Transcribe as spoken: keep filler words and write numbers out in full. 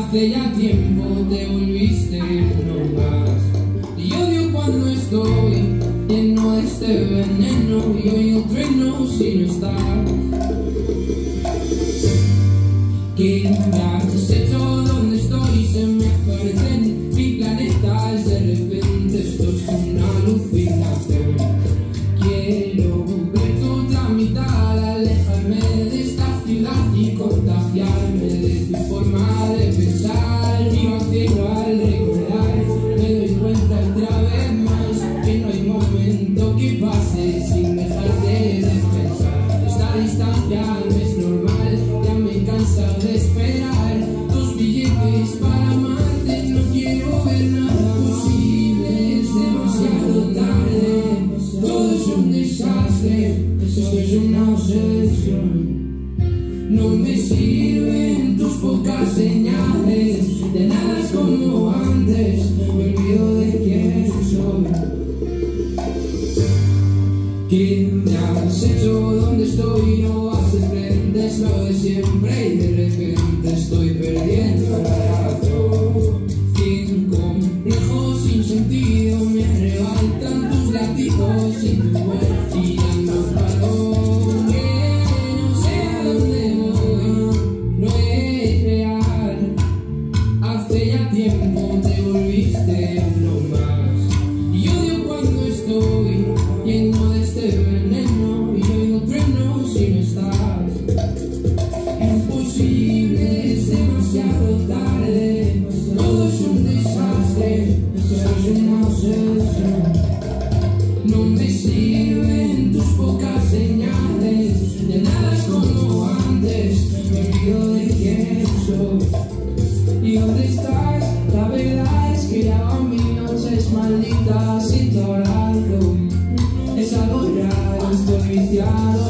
Hace ya tiempo te volviste no más. Y odio cuando estoy lleno de este veneno y oigo truenos si no estás. ¿Qué me has hecho? ¿Dónde estoy? Se me aparecen mi planeta. De repente esto es una alucinación. Quiero ver tu otra mitad, alejarme de esta ciudad y contagiarme de tu forma de pensar. Y vacío al recordar, me doy cuenta otra vez más que no hay momento que pase sin dejarte de pensar. Esta distancia no es normal, ya me cansa de esperar tus billetes para amarte. No quiero ver nada posible, es demasiado tarde. Todo es un desastre, esto es una obsesión. No me sirven tus pocas señales, de nada es como antes, me olvido de quién soy. ¿Qué me has hecho? ¿Dónde estoy? No vas de frente, es lo de siempre y de repente estoy perdiendo la razón. Sin complejo, sin sentido, me arrebatan tus latidos sin tu voz y dando un balón. Que no sé a dónde voy, no es real. Hace ya tiempo te volviste uno más. Y odio cuando estoy lleno de este veneno y oigo truenos si no estás. Imposible, es demasiado tarde. Todo es un desastre, esto es una obsesión. No me sirven tus pocas señales, de nada es como antes, me olvido de quién soy. ¿Y dónde estás? La verdad es que ya van mis noches malditas sin tu abrazo. Es algo raro, estoy viciado